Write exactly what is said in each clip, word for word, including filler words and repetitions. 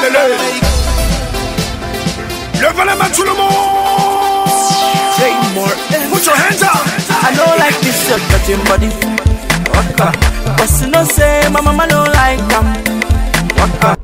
Levez les mains tout le monde. Say more. Put your hands up. I don't like this shirt, but your body. Waka. But you know say my mama don't like them. Waka.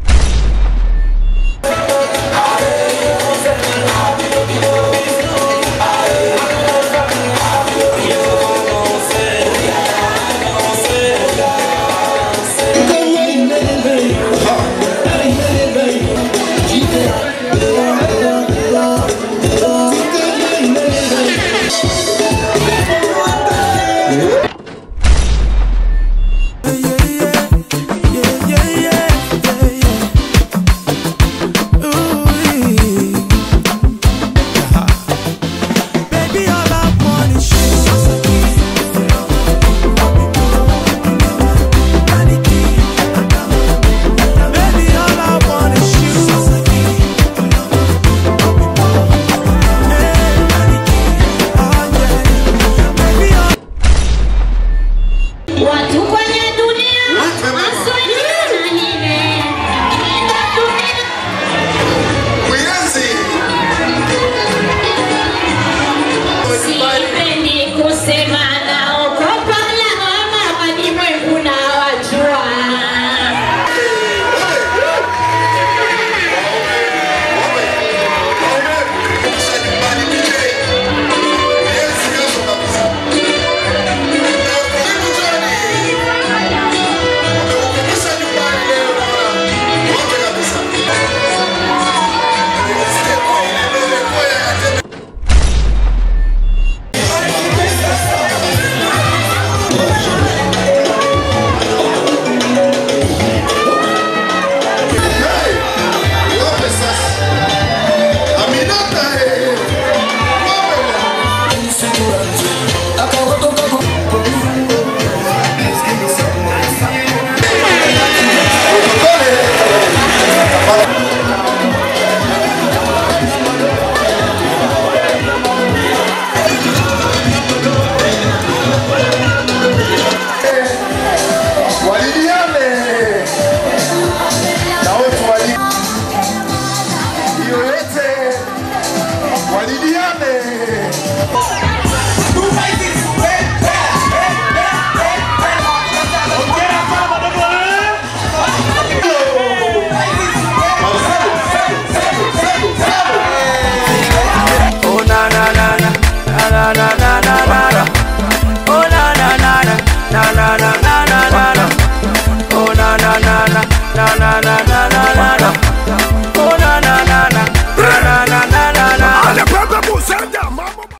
Sipendi kusema